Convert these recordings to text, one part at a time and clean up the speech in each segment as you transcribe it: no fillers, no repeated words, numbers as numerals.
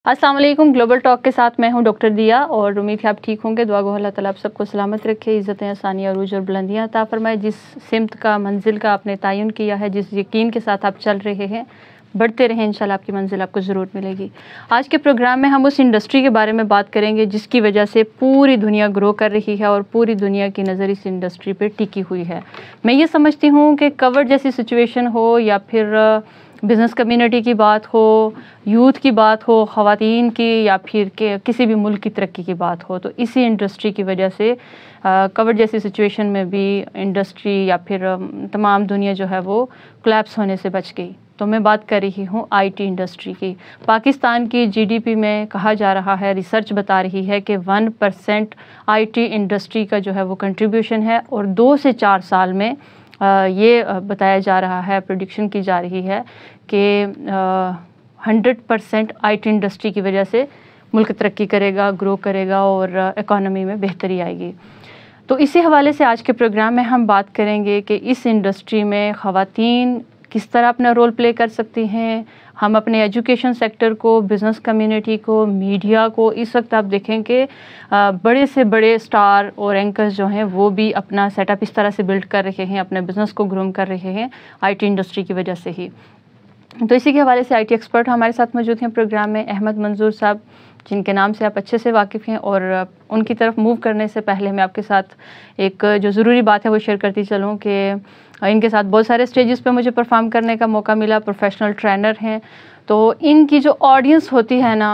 अस्सलाम वालेकुम। Global talk के साथ मैं हूं डॉक्टर दिया और उम्मीद है आप ठीक होंगे। दुआ गो अल्लाह ताला आप सबको सलामत रखे, इज़्ज़तें आसानियाँ अरूज और बुलंदियाँ अता फरमाए। जिस सिमत का मंजिल का आपने तयन किया है, जिस यकीन के साथ आप चल रहे हैं, बढ़ते रहें इंशाल्लाह, आपकी मंजिल आपको ज़रूर मिलेगी। आज के प्रोग्राम में हम उस इंडस्ट्री के बारे में बात करेंगे जिसकी वजह से पूरी दुनिया ग्रो कर रही है और पूरी दुनिया की नज़र इस इंडस्ट्री पे टिकी हुई है। मैं ये समझती हूँ कि कोविड जैसी सिचुएशन हो या फिर बिज़नेस कम्युनिटी की बात हो, यूथ की बात हो, ख़वातीन की, या फिर के किसी भी मुल्क की तरक्की की बात हो, तो इसी इंडस्ट्री की वजह से कोविड जैसी सिचुएशन में भी इंडस्ट्री या फिर तमाम दुनिया जो है वो कोलैप्स होने से बच गई। तो मैं बात कर रही हूँ आईटी इंडस्ट्री की। पाकिस्तान की जीडीपी में कहा जा रहा है, रिसर्च बता रही है कि 1% आईटी इंडस्ट्री का जो है वो कंट्रीब्यूशन है और 2 से 4 साल में ये बताया जा रहा है, प्रेडिक्शन की जा रही है कि 100% आईटी इंडस्ट्री की वजह से मुल्क तरक्की करेगा, ग्रो करेगा और इकॉनमी में बेहतरी आएगी। तो इसी हवाले से आज के प्रोग्राम में हम बात करेंगे कि इस इंडस्ट्री में ख़वातीन किस तरह अपना रोल प्ले कर सकती हैं। हम अपने एजुकेशन सेक्टर को, बिज़नेस कम्युनिटी को, मीडिया को, इस वक्त आप देखें कि बड़े से बड़े स्टार और एंकर्स जो हैं वो भी अपना सेटअप इस तरह से बिल्ड कर रहे हैं, अपने बिज़नेस को ग्रूम कर रहे हैं आईटी इंडस्ट्री की वजह से ही। तो इसी के हवाले से आईटी एक्सपर्ट हमारे साथ मौजूद हैं प्रोग्राम में, अहमद मंजूर साहब, जिनके नाम से आप अच्छे से वाकिफ़ हैं। और उनकी तरफ मूव करने से पहले मैं आपके साथ एक जो ज़रूरी बात है वो शेयर करती चलूँ कि इनके साथ बहुत सारे स्टेजेस पे मुझे परफॉर्म करने का मौका मिला। प्रोफेशनल ट्रेनर हैं, तो इनकी जो ऑडियंस होती है ना,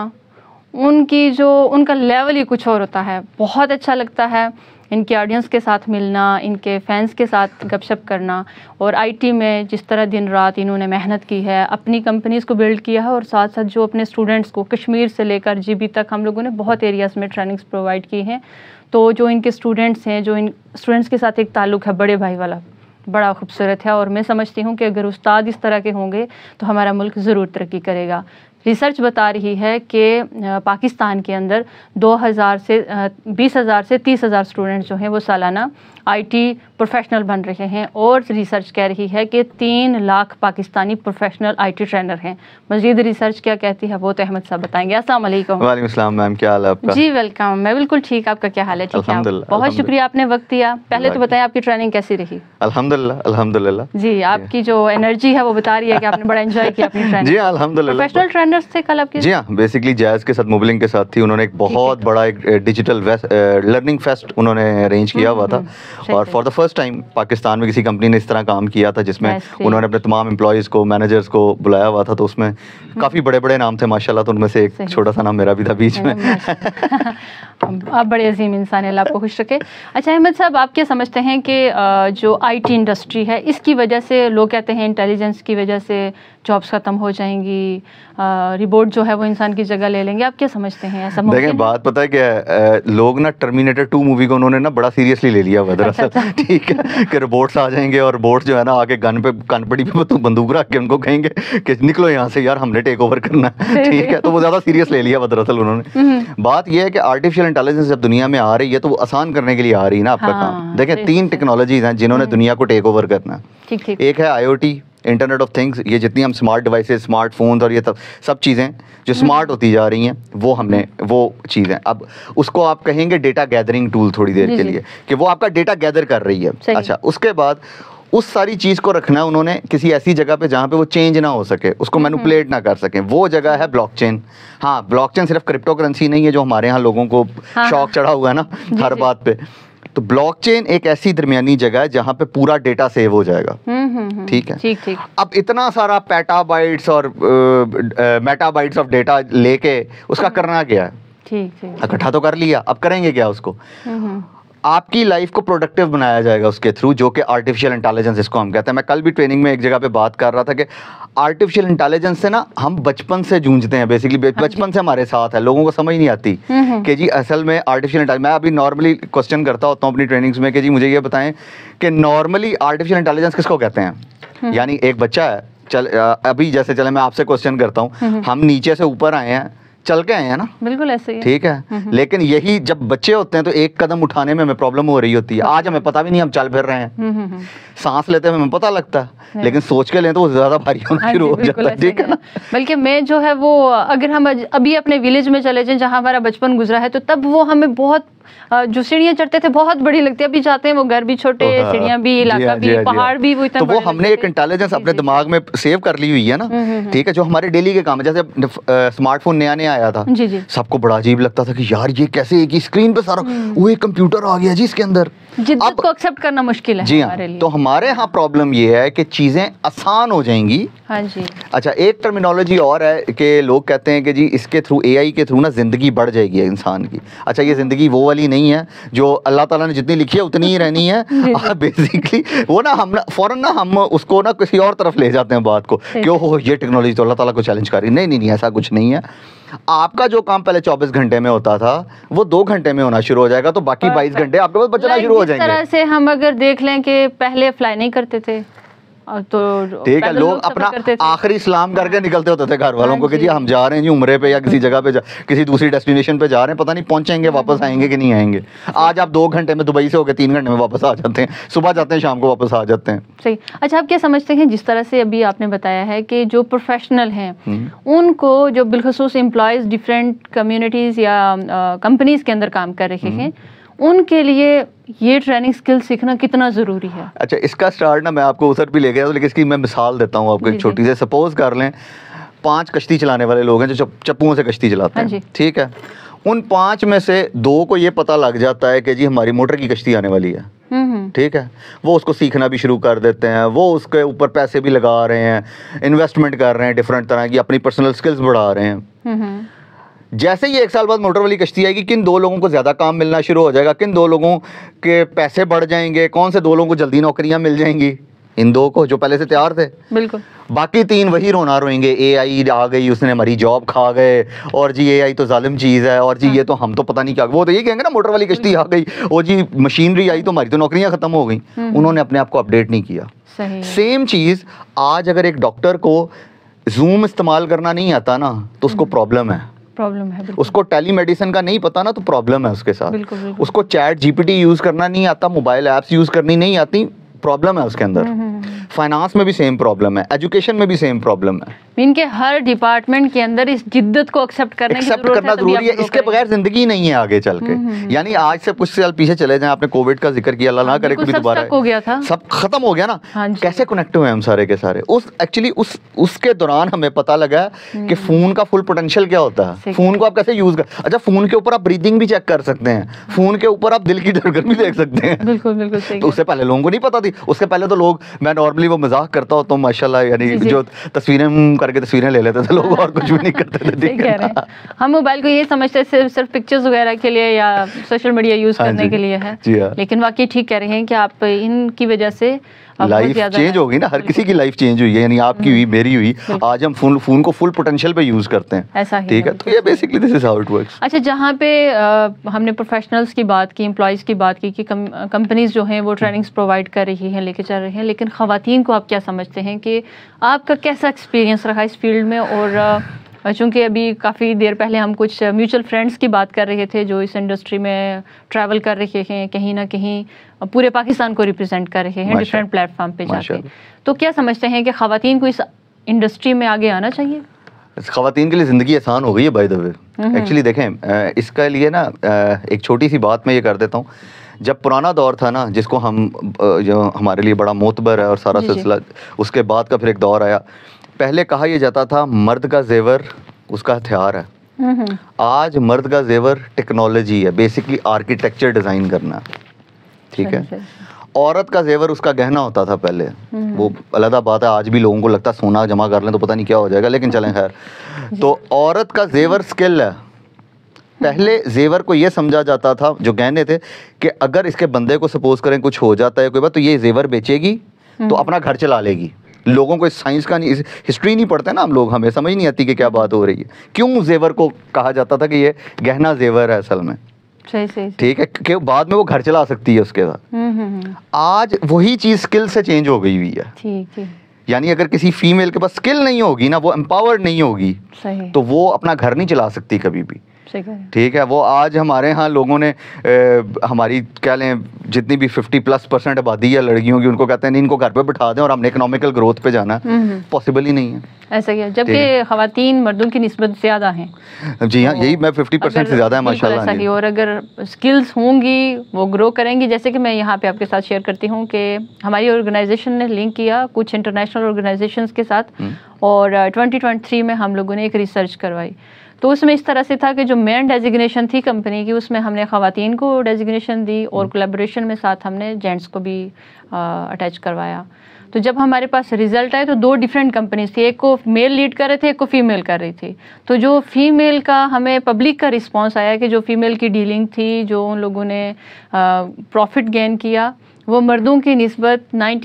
उनका लेवल ही कुछ और होता है। बहुत अच्छा लगता है इनके ऑडियंस के साथ मिलना, इनके फैंस के साथ गपशप करना। और आईटी में जिस तरह दिन रात इन्होंने मेहनत की है, अपनी कंपनीज़ को बिल्ड किया है और साथ साथ जो अपने स्टूडेंट्स को कश्मीर से लेकर जीबी तक हम लोगों ने बहुत एरियाज़ में ट्रेनिंग्स प्रोवाइड की हैं। तो जो इनके स्टूडेंट्स हैं, जो इन स्टूडेंट्स के साथ एक ताल्लुक़ है बड़े भाई वाला, बड़ा खूबसूरत है। और मैं समझती हूँ कि अगर उस्ताद इस तरह के होंगे तो हमारा मुल्क ज़रूर तरक्की करेगा। रिसर्च बता रही है कि पाकिस्तान के अंदर 20,000 से 20,000 से 30,000 स्टूडेंट्स जो हैं वो सालाना आईटी प्रोफेशनल बन रहे हैं। और रिसर्च कह रही है कि 3 lakh Pakistani professional IT trainer हैं। मज़ीद रिसर्च क्या कहती है वो तो अहमद साहब बताएंगे। अस्सलाम वालेकुम। वालेकुम सलाम मैम, क्या हाल है आपका? जी वेलकम, मैं बिल्कुल ठीक। आपका क्या हाल है? ठीक है, बहुत शुक्रिया आपने वक्त दिया। पहले तो बताएं आपकी ट्रेनिंग कैसी रही? अल्हम्दुलिल्लाह अल्हम्दुलिल्लाह। जी, आपकी जो एनर्जी है वो बता रही है कि आपने बड़ा एंजॉय किया अपनी ट्रेनिंग। जी अल्हम्दुलिल्लाह। प्रोफेशनल ट्रेनर्स थे कल आपके? जी हाँ, बेसिकली जैज़ के साथ मोबलिंग के साथ थी। उन्होंने एक बहुत बड़ा एक डिजिटल लर्निंग फेस्ट उन्होंने अरेंज किया हुआ था और for the first time Pakistan में किसी कंपनी ने इस तरह काम किया था जिसमें उन्होंने अपने तमाम एम्प्लॉयज़ को, मैनेजर्स को बुलाया हुआ था। तो उसमें काफ़ी बड़े बड़े नाम थे माशाल्लाह। तो उनमें से एक छोटा सा नाम मेरा भी था बीच में। आप बड़े अजीम इंसान हैं, अल्लाह आपको खुश रखे। अच्छा अहमद साहब, आप क्या समझते हैं कि जो आईटी इंडस्ट्री है इसकी वजह से, लोग कहते हैं इंटेलिजेंस की वजह से जॉब्स ख़त्म हो जाएंगी, रिबोट जो है वो इंसान की जगह ले लेंगे, आप क्या समझते हैं? ऐसा मुमकिन है? देखें, बात पता है क्या है, लोग ना टर्मिनेटर 2 मूवी को उन्होंने ना बड़ा सीरियसली ले लिया हुआ दरअसल। ठीक है कि रोबोट्स आ जाएंगे और रोबोट्स जो है ना आके कनपड़ी पे बंदूक रख के उनको कहेंगे कि निकलो यहाँ से यार, हमने टेक ओवर करना है। ठीक है, तो वो ज़्यादा सीरियस ले लिया हुआ दरअसल उन्होंने। बात यह है कि आर्टिफिशियल इंटेलिजेंस जब दुनिया में आ रही है तो वो आसान करने के लिए आ रही है ना आपका काम। देखें, 3 टेक्नोलॉजीज हैं जिन्होंने दुनिया को टेक ओवर करना है। एक है IoT, इंटरनेट ऑफ थिंग्स। ये जितनी हम स्मार्ट डिवाइसेस, स्मार्टफोन्स और ये सब चीज़ें जो स्मार्ट होती जा रही हैं वो चीज़ें अब उसको आप कहेंगे डेटा गैदरिंग टूल थोड़ी देर के लिए, कि वो आपका डेटा गैदर कर रही है। अच्छा, उसके बाद उस सारी चीज़ को रखना है उन्होंने किसी ऐसी जगह पे जहाँ पे वो चेंज ना हो सके, उसको मैनिपुलेट ना कर सकें। वो जगह है ब्लॉकचेन। हाँ, ब्लॉकचेन सिर्फ क्रिप्टो करेंसी नहीं है जो हमारे यहाँ लोगों को शौक चढ़ा हुआ है ना हर बात पे। तो ब्लॉकचेन एक ऐसी दरमियानी जगह है जहाँ पे पूरा डेटा सेव हो जाएगा। ठीक है, ठीक। अब इतना सारा पेटाबाइट्स और मेटाबाइट्स ऑफ डेटा लेके उसका करना क्या है? ठीक। इकट्ठा तो कर लिया, अब करेंगे क्या उसको? आपकी लाइफ को प्रोडक्टिव बनाया जाएगा उसके थ्रू, जो कि आर्टिफिशियल इंटेलिजेंस इसको हम कहते हैं। मैं कल भी ट्रेनिंग में एक जगह पे बात कर रहा था कि आर्टिफिशियल इंटेलिजेंस से ना हम बचपन से जूझते हैं, बेसिकली बचपन से हमारे साथ है। लोगों को समझ नहीं आती कि जी असल में आर्टिफिशियल इंटेलिजेंस, मैं अभी नॉर्मली क्वेश्चन करता होता हूँ अपनी ट्रेनिंग्स में कि जी मुझे ये बताएं कि नॉर्मली आर्टिफिशियल इंटेलिजेंस किसको कहते हैं? यानी एक बच्चा है, अभी जैसे चले मैं आपसे क्वेश्चन करता हूँ, हम नीचे से ऊपर आए हैं, चल के आए हैं ना, बिल्कुल ऐसे ही है। ठीक है। लेकिन यही जब बच्चे होते हैं तो एक कदम उठाने में हमें प्रॉब्लम हो रही होती है। आज हमें पता भी नहीं हम चल फिर रहे हैं, सांस लेते हुए हमें पता लगता है, लेकिन सोच के लें तो वो ज्यादा भारी होना शुरू हो जाता है, ठीक है ना। बल्कि मैं जो है वो, अगर हम अभी अपने विलेज में चले जाएं जहाँ हमारा बचपन गुजरा है, तो तब वो हमें बहुत जो सीढ़ियाँ चढ़ते थे बहुत बड़ी लगती है। अभी जाते हैं वो घर भी छोटे, सीढ़ियाँ भी, इलाका भी, पहाड़ भी, वो इतना तो वो हमने एक इंटेलिजेंस अपने दिमाग में सेव कर ली हुई है ना, ठीक है, जो हमारे डेली के काम है। जैसे स्मार्टफोन नया नया आया था, सबको बड़ा अजीब लगता था कि यार ये कैसे एक ही स्क्रीन पे सारा, वो एक कंप्यूटर आ गया जी इसके अंदर, जिद्दत को एक्सेप्ट करना मुश्किल है। जी हाँ, तो हमारे यहाँ प्रॉब्लम ये है कि चीजें आसान हो जाएंगी। हाँ जी। अच्छा, एक टर्मिनोलॉजी और है कि लोग कहते हैं कि जी इसके थ्रू, एआई के थ्रू ना जिंदगी बढ़ जाएगी इंसान की। अच्छा, ये जिंदगी वो वाली नहीं है जो अल्लाह ताला ने जितनी लिखी है उतनी ही रहनी है। बेसिकली वो ना हम फौरन ना हम उसको ना किसी और तरफ ले जाते हैं बात को, क्यों हो ये टेक्नोलॉजी तो अल्लाह ताला को चैलेंज कर रही है। नहीं नहीं नहीं, ऐसा कुछ नहीं है। आपका जो काम पहले 24 घंटे में होता था वो 2 घंटे में होना शुरू हो जाएगा, तो बाकी 22 घंटे आपके पास बचना शुरू हो जाएंगे। इस तरह से हम अगर देख लें कि पहले फ्लाई नहीं करते थे, तो ठीक है, लोग अपना आखिरी सलाम करके निकलते होते थे घर वालों को कि जी हम जा रहे हैं जी उम्रे पे या किसी जगह पे किसी दूसरी डेस्टिनेशन पे जा रहे हैं, पता नहीं पहुंचेंगे वापस आएंगे कि नहीं आएंगे। आज आप 2 घंटे में दुबई से होकर 3 घंटे में वापस आ जाते हैं, सुबह जाते हैं शाम को वापस आ जाते हैं। सही। अच्छा, आप क्या समझते हैं जिस तरह से अभी आपने बताया है कि जो प्रोफेशनल हैं उनको, जो बिलखसूस एम्प्लॉयज़ डिफरेंट कम्युनिटीज़ या कंपनीज़ के अंदर काम कर रहे हैं, उनके लिए ये ट्रेनिंग स्किल सीखना कितना ज़रूरी है? अच्छा, इसका स्टार्ट ना मैं आपको उधर भी ले गया, लेकिन इसकी मैं मिसाल देता हूँ आपको एक छोटी से। सपोज कर लें 5 कश्ती चलाने वाले लोग हैं जो चप्पुओं से कश्ती चलाते हैं, ठीक है। उन 5 में से 2 को ये पता लग जाता है कि जी हमारी मोटर की कश्ती आने वाली है, ठीक है। वो उसको सीखना भी शुरू कर देते हैं, वो उसके ऊपर पैसे भी लगा रहे हैं, इन्वेस्टमेंट कर रहे हैं, डिफरेंट तरह की अपनी पर्सनल स्किल्स बढ़ा रहे हैं। जैसे ही 1 साल बाद मोटर वाली कश्ती आएगी, किन 2 लोगों को ज़्यादा काम मिलना शुरू हो जाएगा, किन 2 लोगों के पैसे बढ़ जाएंगे, कौन से 2 लोगों को जल्दी नौकरियां मिल जाएंगी? इन 2 को जो पहले से तैयार थे। बिल्कुल। बाकी 3 वही रोना रोएंगे, एआई आ गई उसने हमारी जॉब खा गए, और जी एआई तो जालिम चीज़ है, और जी ये तो हम तो पता नहीं क्या। वो तो ये कहेंगे ना मोटर वाली कश्ती आ गई, और जी मशीनरी आई तो हमारी तो नौकरियां ख़त्म हो गई। उन्होंने अपने आप को अपडेट नहीं किया। सेम चीज़ आज अगर एक डॉक्टर को जूम इस्तेमाल करना नहीं आता ना तो उसको प्रॉब्लम है। उसको टेलीमेडिसिन का नहीं पता ना तो प्रॉब्लम है उसके साथ। बिल्कुल। उसको चैट जीपीटी यूज़ करना नहीं आता, मोबाइल ऐप्स यूज़ करनी नहीं आती, प्रॉब्लम है उसके अंदर। फाइनेंस में भी सेम प्रॉब्लम है, एजुकेशन में भी सेम प्रॉब्लम है। इनके हर डिपार्टमेंट के अंदर इस जिद्दत को एक्सेप्ट करना जरूरी है। इसके बगैर जिंदगी नहीं है आगे चल के। यानी आज से कुछ साल पीछे चले जाएं, आपने कोविड का जिक्र किया, अल्लाह ना करे कभी दोबारा हो गया था, सब खत्म हो गया ना। कैसे कनेक्ट हुए हम सारे के सारे। उसके दौरान हमें पता लगा कि फोन का फुल पोटेंशियल क्या होता है, फोन को आप कैसे यूज कर। अच्छा, फोन के ऊपर आप ब्रीदिंग भी चेक कर सकते हैं, फोन के ऊपर आप दिल की धड़कन भी देख सकते हैं। बिल्कुल बिल्कुल सही। तो उससे पहले लोगों को नहीं पता थी। उसके पहले तो लोग, मैं नॉर्मली वो मजाक करता हूँ तो माशाल्लाह, यानी जो तस्वीरें करके तस्वीरें ले लेते थे लोग, और कुछ भी नहीं करते थे। हम मोबाइल को ये समझते थे सिर्फ पिक्चर्स वगैरह के लिए या सोशल मीडिया यूज करने के लिए है, लेकिन वाकई ठीक कह रहे हैं कि आप इनकी वजह से लाइफ चेंज होगी ना, हर किसी की लाइफ चेंज हुई है, यानी आपकी हुई, मेरी हुई। आज हम फोन को फुल पोटेंशियल पे यूज करते हैं, ऐसा ही, ठीक है। तो ये basically this is how it works. अच्छा, जहाँ पे हमने प्रोफेशनल्स की बात की, एम्प्लॉयज़ की बात की कि कंपनीज जो हैं वो ट्रेनिंग्स प्रोवाइड कर रही हैं, लेके चल रही हैं, लेकिन ख़वातीन को आप क्या समझते हैं कि आपका कैसा एक्सपीरियंस रहा इस फील्ड में? और चूँकि अभी काफ़ी देर पहले हम कुछ म्यूचुअल फ्रेंड्स की बात कर रहे थे जो इस इंडस्ट्री में ट्रैवल कर रहे हैं, कहीं ना कहीं पूरे पाकिस्तान को रिप्रेजेंट कर रहे हैं डिफरेंट प्लेटफॉर्म पे जाके, तो क्या समझते हैं कि ख़वातीन को इस इंडस्ट्री में आगे आना चाहिए? ख़वातीन के लिए ज़िंदगी आसान हो गई है बाय द वे। एक्चुअली देखें, इसके लिए ना एक छोटी सी बात मैं ये कर देता हूँ। जब पुराना दौर था ना, जिसको हम जो हमारे लिए बड़ा मोतबर है और सारा सिलसिला, उसके बाद का फिर एक दौर आया। पहले कहा यह जाता था मर्द का जेवर उसका हथियार है। आज मर्द का जेवर टेक्नोलॉजी है, बेसिकली आर्किटेक्चर डिज़ाइन करना, ठीक है। औरत का जेवर उसका गहना होता था पहले, वो अलग बात है। आज भी लोगों को लगता है सोना जमा कर लें तो पता नहीं क्या हो जाएगा, लेकिन चलें खैर। तो औरत का जेवर स्किल है। पहले जेवर को ये समझा जाता था, जो गहने थे, कि अगर इसके बंदे को सपोज करें कुछ हो जाता है कोई बात, तो ये जेवर बेचेगी तो अपना घर चला लेगी। लोगों को इस साइंस का नहीं, हिस्ट्री नहीं पढ़ते ना हम लोग, हमें समझ नहीं आती कि क्या बात हो रही है। क्यों जेवर को कहा जाता था कि ये गहना जेवर है असल में, ठीक है, कि बाद में वो घर चला सकती है उसके बाद। आज वही चीज़ स्किल से चेंज हो गई हुई है, यानी अगर किसी फीमेल के पास स्किल नहीं होगी ना, वो एम्पावर्ड नहीं होगी, सही, तो वो अपना घर नहीं चला सकती कभी भी। सही कह रहे हैं। ठीक है, वो आज हमारे यहाँ लोगों ने हमारी कह लें जितनी भी 50+% आबादी है लड़कियों की, उनको कहते हैं नहीं इनको घर पे बिठा दें और हमने इकोनॉमिकल ग्रोथ पे जाना, पॉसिबल ही नहीं है। ऐसा ही है, जबकि खवातीन मर्दों की निस्बत ज़्यादा हैं। जी हाँ, यही मैं 50% से ज़्यादा है माशाल्लाह। ऐसा ही, और अगर स्किल्स होंगी वो ग्रो करेंगी। जैसे कि मैं यहाँ पे आपके साथ शेयर करती हूँ कि हमारी ऑर्गेनाइजेशन ने लिंक किया कुछ इंटरनेशनल ऑर्गेनाइजेशंस के साथ, और 2023 में हम लोगों ने एक रिसर्च करवाई। तो उसमें इस तरह से था कि जो मेन डेजिग्नेशन थी कंपनी की, उसमें हमने ख़वातीन को डेजिग्नेशन दी और कोलैबोरेशन में साथ हमने जेंट्स को भी अटैच करवाया। तो जब हमारे पास रिजल्ट आए तो 2 डिफरेंट कंपनीज थी, एक को मेल लीड कर रहे थे, एक को फीमेल कर रही थी। तो जो फीमेल का हमें पब्लिक का रिस्पांस आया कि जो फीमेल की डीलिंग थी, जो उन लोगों ने प्रॉफिट गेन किया, वो मर्दों की निस्बत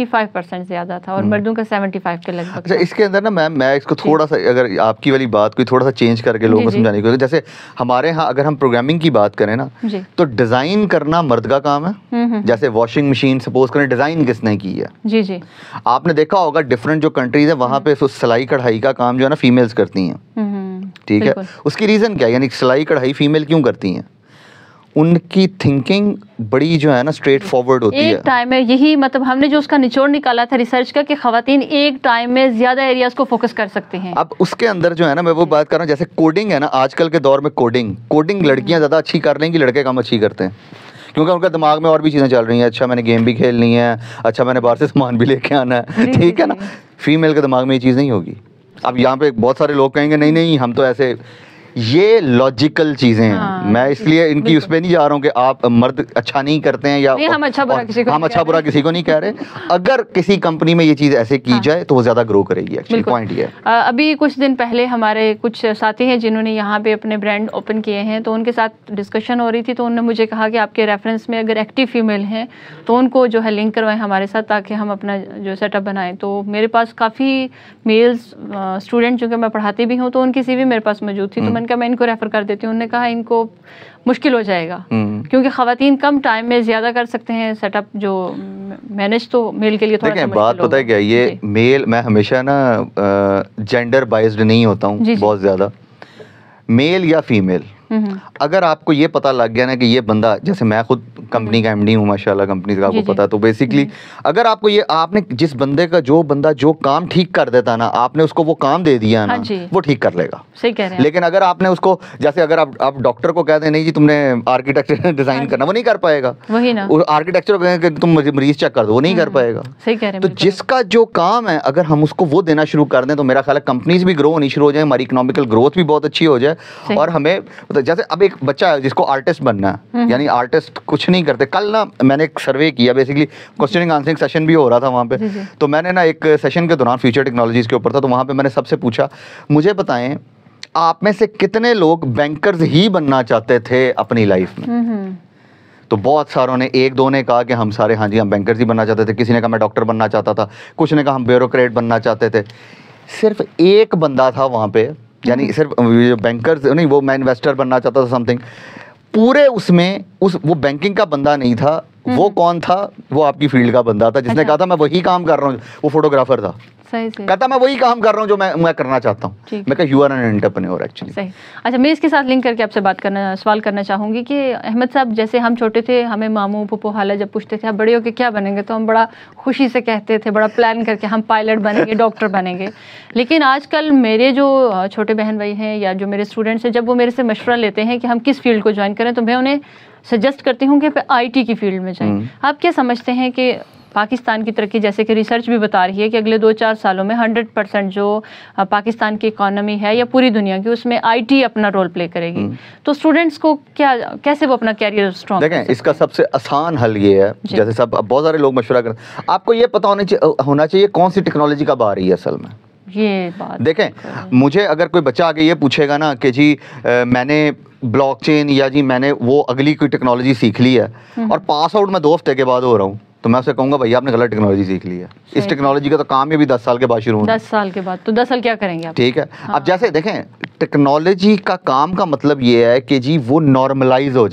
95% ज़्यादा था और मर्दों का 75 के लगभग। अच्छा, इसके अंदर ना मैं इसको थोड़ा सा, अगर आपकी वाली बात को थोड़ा सा चेंज करके लोगों को समझाने की, जैसे हमारे यहाँ अगर हम प्रोग्रामिंग की बात करें ना, तो डिज़ाइन करना मर्द का काम है। जैसे वॉशिंग मशीन सपोज करें, डिज़ाइन किसने की है? जी जी, आपने देखा होगा डिफरेंट जो कंट्रीज है वहाँ पे सिलाई कढ़ाई का काम जो है ना फीमेल्स करती हैं। ठीक है, उसकी रीज़न क्या है? यानी सिलाई कढ़ाई फीमेल क्यों करती हैं? उनकी थिंकिंग बड़ी जो है ना स्ट्रेट फॉरवर्ड होती है। एक टाइम में यही मतलब हमने जो उसका निचोड़ निकाला था रिसर्च का कि खवातीन एक टाइम में ज्यादा एरियाज को फोकस कर सकते हैं। अब उसके अंदर जो है ना, मैं वो बात कर रहा हूँ, जैसे कोडिंग है ना, आजकल के दौर में कोडिंग लड़कियां ज़्यादा अच्छी कर लेंगी, लड़के कम अच्छी करते हैं, क्योंकि उनका दिमाग में और भी चीज़ें चल रही हैं। अच्छा मैंने गेम भी खेलनी है, अच्छा मैंने बाहर से सामान भी लेके आना है, ठीक है ना। फीमेल के दिमाग में ये चीज़ नहीं होगी। अब यहाँ पे बहुत सारे लोग कहेंगे नहीं नहीं हम तो ऐसे, ये लॉजिकल चीजें हैं। हाँ, मैं इसलिए इनकी उस पर नहीं जा रहा हूँ कि आप मर्द अच्छा नहीं करते हैं या हम अच्छा बुरा किसी को नहीं कह रहे। अगर किसी कंपनी में ये चीज ऐसे की जाए तो वो ज्यादा ग्रो करेगी। एक्चुअली पॉइंट ये है। अभी कुछ दिन पहले हमारे कुछ साथी हैं जिन्होंने यहाँ पे अपने ब्रांड ओपन किए हैं, तो उनके साथ डिस्कशन हो रही थी, तो उन्होंने मुझे कहा कि आपके रेफरेंस में अगर एक्टिव फीमेल हैं तो उनको जो है लिंक करवाएं हमारे साथ, ताकि हम अपना जो सेटअप बनाएं। तो मेरे पास काफ़ी मेल्स स्टूडेंट जो कि मैं पढ़ाती भी हूँ, तो उनकी CV मेरे पास मौजूद थी। तो मैंने कहा मैं इनको रेफर कर देती हूँ। उन्होंने कहा इनको मुश्किल हो जाएगा क्योंकि खवातीन कम टाइम में ज़्यादा कर सकते हैं सेटअप, जो मैनेज तो मेल के लिए थोड़ा सा बात पता है क्या, ये मेल, मैं हमेशा ना जेंडर बाइज्ड नहीं होता हूँ बहुत ज़्यादा, मेल या फीमेल। अगर आपको ये पता लग गया ना कि ये बंदा, जैसे मैं खुद कंपनी का MD हूँ माशाल्लाह, कंपनी का आपको पता है, तो बेसिकली अगर आपको ये, आपने जिस बंदे का, जो बंदा जो काम ठीक कर देता ना, आपने उसको वो काम दे दिया ना, वो ठीक कर लेगा। सही कह रहे हैं। लेकिन अगर आपने उसको, जैसे अगर आप डॉक्टर को कहते हैं नहीं जी तुमने आर्किटेक्चर डिजाइन करना, वो नहीं कर पाएगा। वही ना, आर्किटेक्चर को कहेंगे तुम मरीज चेक कर दो, वो नहीं कर पाएगा। सही कह रहे हैं। तो जिसका जो काम है अगर हम उसको वो देना शुरू कर दें तो मेरा ख्याल है कंपनीज भी ग्रो होनी शुरू हो जाए, हमारी इकोनॉमिकल ग्रोथ भी बहुत अच्छी हो जाए। और हमें जैसे अब एक बच्चा है जिसको आर्टिस्ट बनना है, यानी आर्टिस्ट कुछ नहीं करते। कल ना मैंने एक सर्वे किया, बेसिकली क्वेश्चनिंग आंसरिंग सेशन भी हो रहा था वहाँ पे, तो मैंने ना एक सेशन के दौरान फ्यूचर टेक्नोलॉजीज के ऊपर था, तो वहाँ पे मैंने सबसे पूछा, मुझे बताएं आप में से कितने लोग बैंकर्स ही बनना चाहते थे अपनी लाइफ में? तो बहुत सारों ने, 1-2 ने कहा कि हम सारे हाँ जी हम बैंकर्स ही बनना चाहते थे, किसी ने कहा मैं डॉक्टर बनना चाहता था, कुछ ने कहा हम ब्यूरोक्रेट बनना चाहते थे। सिर्फ एक बंदा था वहाँ पे, यानी सिर्फ बैंकर्स नहीं, वो मैं इन्वेस्टर बनना चाहता था समथिंग, पूरे उसमें वो बैंकिंग का बंदा नहीं था। वो कौन था? वो आपकी फील्ड का बंदा था जिसने कहा था मैं वही काम कर रहा हूँ। वो फोटोग्राफर था, कहता मैं वही काम कर रहा हूँ जो मैं करना चाहता हूँ। मैं कहा you are an entrepreneur actually. सही। अच्छा, मैं इसके साथ लिंक करके आपसे सवाल करना चाहूँगी कि अहमद साहब, जैसे हम छोटे थे, हमें मामू पुप्पो खाला जब पूछते थे आप बड़े होके क्या बनेंगे, तो हम बड़ा खुशी से कहते थे, बड़ा प्लान करके, हम पायलट बनेंगे, डॉक्टर बनेंगे। लेकिन आजकल मेरे जो छोटे बहन भाई हैं या जो मेरे स्टूडेंट्स हैं, जब वो मेरे से मशवरा लेते हैं कि हम किस फील्ड को ज्वाइन करें, तो मैं उन्हें सजेस्ट करती हूँ कि IT की फील्ड में जाएं। आप क्या समझते हैं कि पाकिस्तान की तरक्की, जैसे कि रिसर्च भी बता रही है कि अगले 2-4 सालों में 100% जो पाकिस्तान की इकोनॉमी है या पूरी दुनिया की, उसमें IT अपना रोल प्ले करेगी, तो स्टूडेंट्स को कैसे वो अपना कैरियर स्ट्रॉन्ग देखें? इसका सबसे आसान हल ये है, जैसे सब बहुत सारे लोग मशवरा करते हैं, आपको ये पता होना चाहिए कौन सी टेक्नोलॉजी कब आ रही है असल में। ये बात देखें, मुझे अगर कोई बच्चा आके ये पूछेगा ना कि जी मैंने ब्लॉकचेन या जी मैंने वो अगली कोई टेक्नोलॉजी सीख ली है और पास आउट मैं 2 हफ्ते के बाद हो रहा हूँ, तो मैं उसे कहूँगा भैया आपने गलत टेक्नोलॉजी सीख ली है। इस टेक्नोलॉजी का तो काम ही अभी 10 साल के बाद शुरू होना। 10 साल के बाद, तो 10 साल क्या करेंगे आप? ठीक है। हाँ। अब जैसे देखें, टेक्नोलॉजी का काम का मतलब ये है कि जी वो नॉर्मलाइज हो जाए।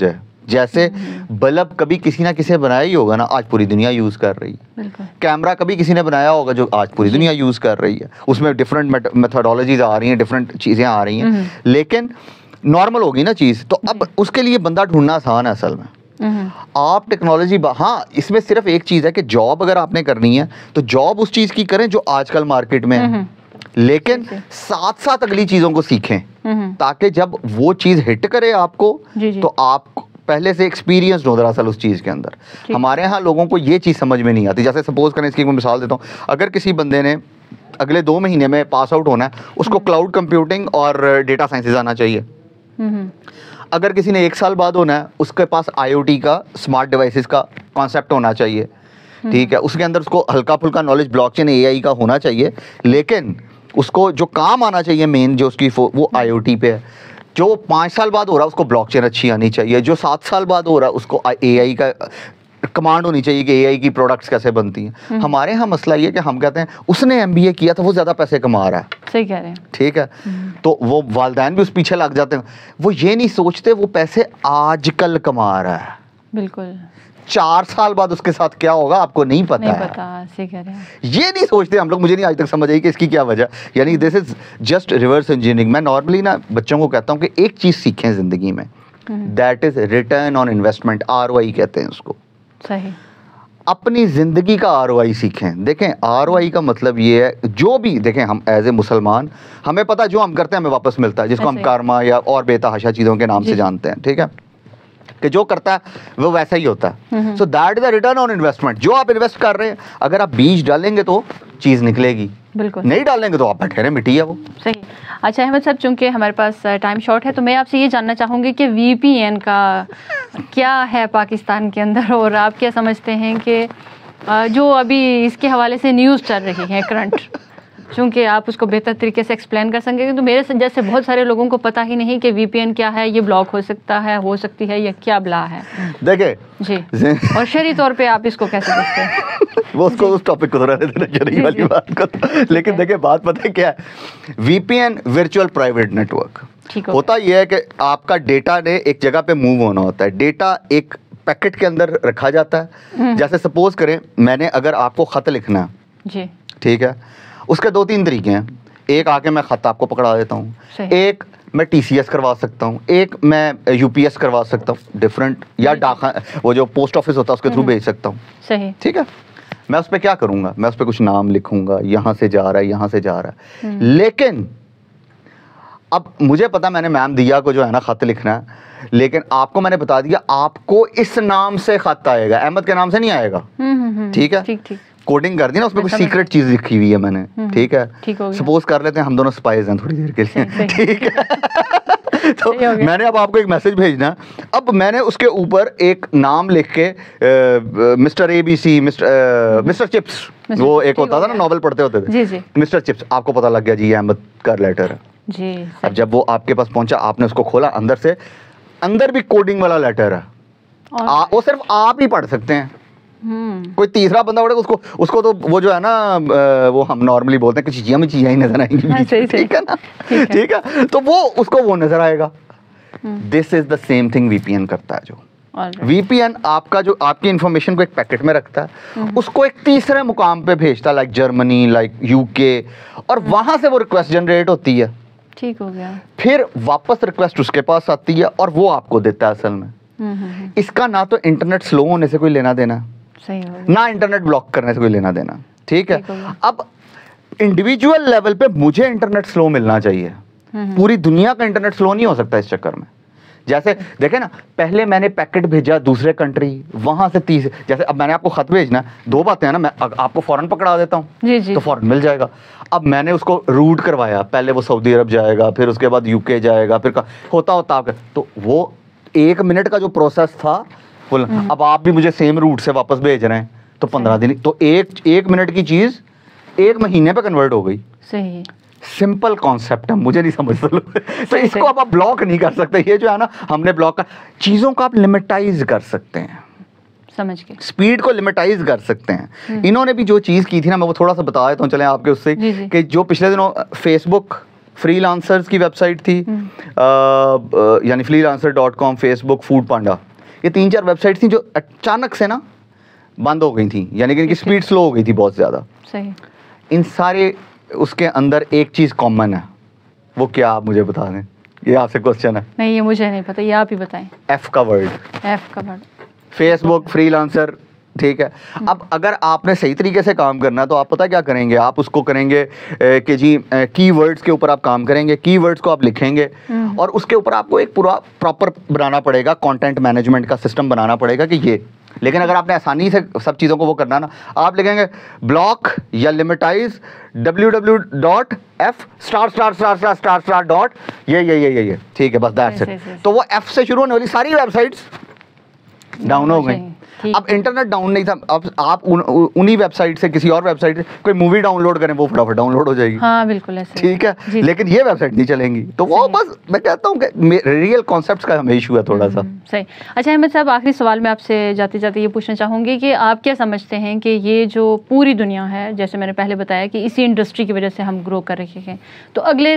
जैसे बल्ब कभी किसी ना किसी ने बनाया ही होगा ना, आज पूरी दुनिया यूज कर रही है। कैमरा कभी किसी ने बनाया होगा जो आज पूरी दुनिया यूज कर रही है। उसमें डिफरेंट मेथोडोलॉजीज आ रही हैं, डिफरेंट चीजें आ रही हैं, लेकिन नॉर्मल होगी ना चीज। तो अब उसके लिए बंदा ढूंढना आसान है असल में। आप टेक्नोलॉजी, हाँ इसमें सिर्फ एक चीज है कि जॉब अगर आपने करनी है तो जॉब उस चीज की करें जो आजकल मार्केट में है, लेकिन साथ साथ अगली चीजों को सीखें, ताकि जब वो चीज हिट करे आपको तो आप पहले से एक्सपीरियंस हो दरअसल उस चीज के अंदर। हमारे यहाँ लोगों को ये चीज समझ में नहीं आती। जैसे सपोज करें, इसकी मैं मिसाल देता हूँ, अगर किसी बंदे ने अगले 2 महीने में पास आउट होना है, उसको क्लाउड कंप्यूटिंग और डेटा साइंसेज आना चाहिए। अगर किसी ने 1 साल बाद होना है, उसके पास IoT का, स्मार्ट डिवाइसेस का कॉन्सेप्ट होना चाहिए, ठीक है। उसके अंदर उसको हल्का फुल्का नॉलेज ब्लॉकचेन AI का होना चाहिए, लेकिन उसको जो काम आना चाहिए मेन जो उसकी वो IoT पे है। जो 5 साल बाद हो रहा है उसको ब्लॉकचेन अच्छी आनी चाहिए। जो 7 साल बाद हो रहा है उसको AI का कमांड होनी चाहिए कि AI की प्रोडक्ट्स कैसे बनती हैं। हमारे यहाँ मसला ये कि हम कहते हैं उसने MBA किया था, वो ज़्यादा पैसे कमा रहा है। सही कह रहे हैं। ठीक है, तो वो वालिदैन भी उस पीछे लग जाते हैं। वो ये नहीं सोचते वो पैसे आजकल कमा रहा है, बिल्कुल 4 साल बाद उसके साथ क्या होगा आपको नहीं पता नहीं है। पता, सही कह रहे हैं। ये नहीं सोचते हम लोग। मुझे नहीं आज तक समझ आई कि इसकी क्या वजह, यानी this is just reverse engineering. मैं नॉर्मली ना बच्चों को कहता हूँ कि एक चीज़ सीखें ज़िंदगी में, that is return on investment, ROI कहते हैं उसको। सही। अपनी ज़िंदगी का ROI सीखें। देखें ROI का मतलब ये है, जो भी देखें हम एज ए मुसलमान, हमें पता है जो हम करते हैं हमें वापस मिलता है, जिसको हम कर्मा या और बेतहाशा चीज़ों के नाम से जानते हैं, ठीक है, कि जो करता है वो वैसा ही होता है। So that is the return on investment. जो आप इन्वेस्ट कर रहे हैं, अगर आप बीज डालेंगे तो चीज़ निकलेगी, बिल्कुल नहीं डालेंगे तो आप बैठे रहे, मिट्टी है वो। सही। अच्छा अहमद साहब, चूंकि हमारे पास टाइम शॉर्ट है, तो मैं आपसे ये जानना चाहूँगी कि VPN का क्या है पाकिस्तान के अंदर, और आप क्या समझते हैं कि जो अभी इसके हवाले से न्यूज़ चल रही है करंट, चूँकि आप उसको बेहतर तरीके से एक्सप्लेन कर सकेंगे। तो मेरे जैसे बहुत सारे लोगों को पता ही नहीं कि VPN क्या है, ये ब्लॉक हो सकता है, हो सकती है, या क्या बला है। देखे जी, और शहरी तौर पे आप इसको कैसे देखते हैं? वो उसको उस टॉपिक को थोड़ा देना शहरी वाली बात को। लेकिन देखिए बात पता है क्या है, VPN वर्चुअल प्राइवेट नेटवर्क होता ये है कि आपका डेटा ने एक जगह पे मूव होना होता है। डेटा एक पैकेट के अंदर रखा जाता है। जैसे सपोज करें मैंने अगर आपको ख़त लिखना है, जी ठीक है, उसके 2-3 तरीके हैं। एक आके मैं ख़त आपको पकड़ा देता हूँ, एक मैं TCS करवा सकता हूँ, एक मैं UPS करवा सकता हूँ डिफरेंट, या डाक वो जो पोस्ट ऑफिस होता है उसके थ्रू भेज सकता हूँ। सही, ठीक है। मैं उस पर क्या करूँगा, मैं उस पर कुछ नाम लिखूँगा, यहाँ से जा रहा है, यहाँ से जा रहा है। लेकिन अब मुझे पता मैंने मैम दिया को जो है ना ख़त लिखना है, लेकिन आपको मैंने बता दिया आपको इस नाम से ख़त आएगा, अहमद के नाम से नहीं आएगा। ठीक है, ठीक ठीक, कोडिंग कर दी ना, उसमें कुछ सीक्रेट चीज लिखी हुई है मैंने, ठीक है, सपोज कर लेते हैं हम दोनों स्पाइज हैं थोड़ी देर के लिए, ठीक है। तो मैंने अब आपको एक मैसेज भेजना, अब मैंने उसके ऊपर एक नाम लिख के मिस्टर ABC, मिस्टर चिप्स, वो एक होता था ना नॉवल पढ़ते होते थे, मिस्टर चिप्स, आपको पता लग गया जी अहमद का लेटर है जी। अब जब वो आपके पास पहुंचा, आपने उसको खोला, अंदर भी कोडिंग वाला लेटर है, वो सिर्फ आप ही पढ़ सकते हैं। कोई तीसरा बंदा पढ़ेगा उसको तो वो जो है ना वो हम नॉर्मली बोलते हैं कि चीज़ियाँ में चीज़ियाँ ही नजर आएंगी, ठीक है ना, ठीक है, तो वो उसको वो नजर आएगा। This is the same thing VPN करता है। जो VPN आपका जो आपकी इंफॉर्मेशन को एक पैकेट में रखता है, उसको एक तीसरे मुकाम पे भेजता है, लाइक जर्मनी, लाइक UK, और वहां से वो रिक्वेस्ट जनरेट होती है। ठीक हो गया, फिर वापस रिक्वेस्ट उसके पास आती है और वो आपको देता है। असल में इसका ना तो इंटरनेट स्लो होने से कोई लेना देना, सही हो गया, ना इंटरनेट ब्लॉक करने से कोई लेना देना, ठीक है। अब इंडिविजुअल लेवल पे मुझे इंटरनेट स्लो मिलना चाहिए, पूरी दुनिया का इंटरनेट स्लो नहीं हो सकता इस चक्कर में। जैसे देखे ना, पहले मैंने पैकेट भेजा दूसरे कंट्री, वहां से तीसरे, जैसे अब मैंने आपको खत भेजना, 2 बातें हैं ना, मैं आपको फौरन पकड़ा देता हूँ तो फौरन मिल जाएगा। अब मैंने उसको रूट करवाया, पहले वो सऊदी अरब जाएगा, फिर उसके बाद UK जाएगा, फिर होता तो वो 1 मिनट का जो प्रोसेस था, अब आप भी मुझे सेम रूट से वापस भेज रहे हैं, तो 15 दिन, तो एक मिनट की चीज 1 महीने पे कन्वर्ट हो गई। सही, सिंपल कॉन्सेप्ट है, मुझे नहीं समझ तो इसको आप ब्लॉक नहीं कर सकते। ये जो है ना, हमने ब्लॉक कर, चीजों को आप लिमिटाइज कर सकते हैं, समझ के स्पीड को लिमिटाइज कर सकते हैं। इन्होंने भी जो चीज की थी ना, मैं वो थोड़ा सा बता देता हूँ, चले आपके उससे, कि जो पिछले दिनों फेसबुक फ्रीलांसर्स की वेबसाइट थी, यानी freelancer.com, फेसबुक, फूड पांडा, ये 3-4 वेबसाइट थी जो अचानक से ना बंद हो गई थी, यानी कि इनकी स्पीड स्लो हो गई थी बहुत ज़्यादा। सही। इन सारे उसके अंदर एक चीज़ कॉमन है, वो क्या आप मुझे बता दें, ये आपसे क्वेश्चन है। नहीं, ये मुझे नहीं पता, ये आप ही बताएं। एफ का वर्ड, एफ का वर्ड, फेसबुक फ्रीलांसर, ठीक है। अब अगर आपने सही तरीके से काम करना है तो आप पता क्या करेंगे, आप उसको करेंगे कि जी कीवर्ड्स के ऊपर आप काम करेंगे, कीवर्ड्स को आप लिखेंगे और उसके ऊपर आपको एक पूरा प्रॉपर बनाना पड़ेगा, कंटेंट मैनेजमेंट का सिस्टम बनाना पड़ेगा कि ये। लेकिन अगर आपने आसानी से सब चीज़ों को वो करना ना, आप लिखेंगे ब्लॉक या लिमिटाइज www.f*** ये ठीक है, बस दैट्स इट। तो वो एफ से शुरू होने वाली सारी वेबसाइट्स डाउन हो गई। अब इंटरनेट डाउन नहीं था, अब आप उन्हीं वेबसाइट से किसी और वेबसाइट से कोई मूवी डाउनलोड करें, वो फटाफट डाउनलोड हो जाएगी। हाँ बिल्कुल ऐसे, ठीक है। लेकिन ये वेबसाइट नहीं चलेंगी, तो वो बस मैं कहता हूँ कि रियल कॉन्सेप्ट्स का हमें इशू है थोड़ा सा। सही। अच्छा अहमद साहब, आखिरी सवाल मैं आपसे जाते जाते ये पूछना चाहूँगी कि आप क्या समझते हैं कि ये जो पूरी दुनिया है, जैसे मैंने पहले बताया कि इसी इंडस्ट्री की वजह से हम ग्रो कर रहे हैं, तो अगले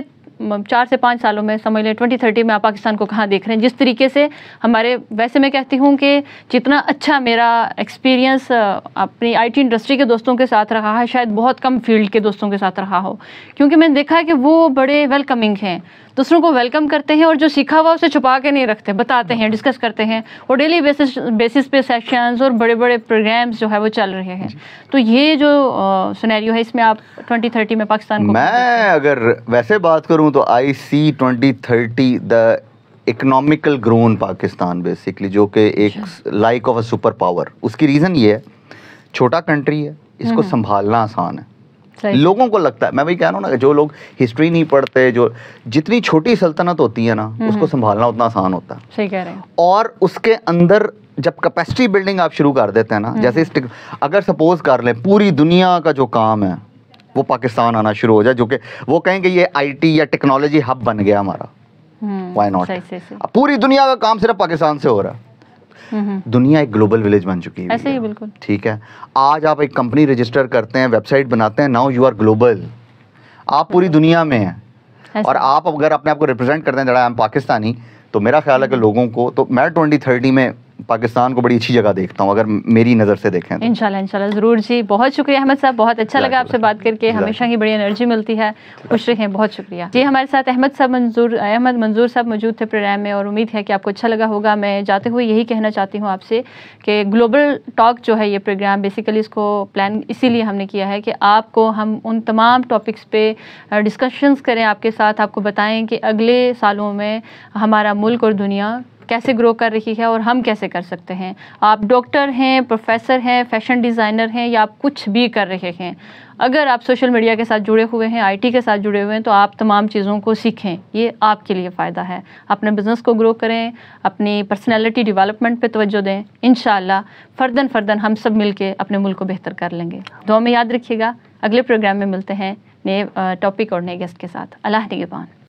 4 से 5 सालों में, समझ लें 2030 में, आप पाकिस्तान को कहाँ देख रहे हैं? जिस तरीके से हमारे, वैसे मैं कहती हूँ कि जितना अच्छा मेरा एक्सपीरियंस अपनी आईटी इंडस्ट्री के दोस्तों के साथ रहा है, शायद बहुत कम फील्ड के दोस्तों के साथ रहा हो, क्योंकि मैंने देखा है कि वो बड़े वेलकमिंग हैं, दूसरों को वेलकम करते हैं और जो सीखा हुआ उसे छुपा के नहीं रखते, बताते हैं, डिस्कस करते हैं, और डेली बेसिस पे सेशंस और बड़े बड़े प्रोग्राम्स जो है वो चल रहे हैं। तो ये जो सिनेरियो है, इसमें आप 2030 में पाकिस्तान को, मैं अगर वैसे बात करूं तो I see 2030 the economical grown Pakistan basically, जो कि एक like of a super power. उसकी रीज़न ये है, छोटा कंट्री है, इसको संभालना आसान है। लोगों को लगता है, मैं वही कह रहा हूँ ना, जो लोग हिस्ट्री नहीं पढ़ते, जो जितनी छोटी सल्तनत होती है ना, उसको संभालना उतना आसान होता है। सही कह रहे हैं। और उसके अंदर जब कैपेसिटी बिल्डिंग आप शुरू कर देते हैं ना, जैसे अगर सपोज कर लें पूरी दुनिया का जो काम है वो पाकिस्तान आना शुरू हो जाए, जो कि वो कहेंगे ये आईटी या टेक्नोलॉजी हब बन गया हमारा, व्हाई नॉट। पूरी दुनिया का काम सिर्फ पाकिस्तान से हो रहा है। दुनिया एक ग्लोबल विलेज बन चुकी है, ऐसे ही बिल्कुल। ठीक है। आज आप एक कंपनी रजिस्टर करते हैं, वेबसाइट बनाते हैं, नाउ यू आर ग्लोबल, आप पूरी दुनिया में हैं। और आप अगर अपने आप को रिप्रेजेंट करते हैं दैट आई एम पाकिस्तानी, तो मेरा ख्याल है कि लोगों को, तो मैं 2030 में पाकिस्तान को बड़ी अच्छी जगह देखता हूँ, अगर मेरी नज़र से देखें तो। इंशाल्लाह ज़रूर जी। बहुत शुक्रिया अहमद साहब, बहुत अच्छा लगा आपसे बात करके, हमेशा ही बड़ी एनर्जी मिलती है। खुश रहें, बहुत शुक्रिया जी। हमारे साथ अहमद मंजूर साहब मौजूद थे प्रोग्राम में, और उम्मीद है कि आपको अच्छा लगा होगा। मैं जाते हुए यही कहना चाहती हूँ आपसे कि ग्लोबल टॉक जो है ये प्रोग्राम, बेसिकली इसको प्लान इसीलिए हमने किया है कि आपको हम उन तमाम टॉपिक्स पे डिस्कशंस करें आपके साथ, आपको बताएं कि अगले सालों में हमारा मुल्क और दुनिया कैसे ग्रो कर रही है और हम कैसे कर सकते हैं। आप डॉक्टर हैं, प्रोफेसर हैं, फैशन डिज़ाइनर हैं, या आप कुछ भी कर रहे हैं, अगर आप सोशल मीडिया के साथ जुड़े हुए हैं, आईटी के साथ जुड़े हुए हैं, तो आप तमाम चीज़ों को सीखें, ये आपके लिए फ़ायदा है। अपने बिज़नेस को ग्रो करें, अपनी पर्सनैलिटी डेवलपमेंट पे तवज्जो दें। इंशाल्लाह फ़र्दन हम सब मिल के अपने मुल्क को बेहतर कर लेंगे। दुआ में याद रखिएगा। अगले प्रोग्राम में मिलते हैं नए टॉपिक और नए गेस्ट के साथ। अल्लाह निगहबान।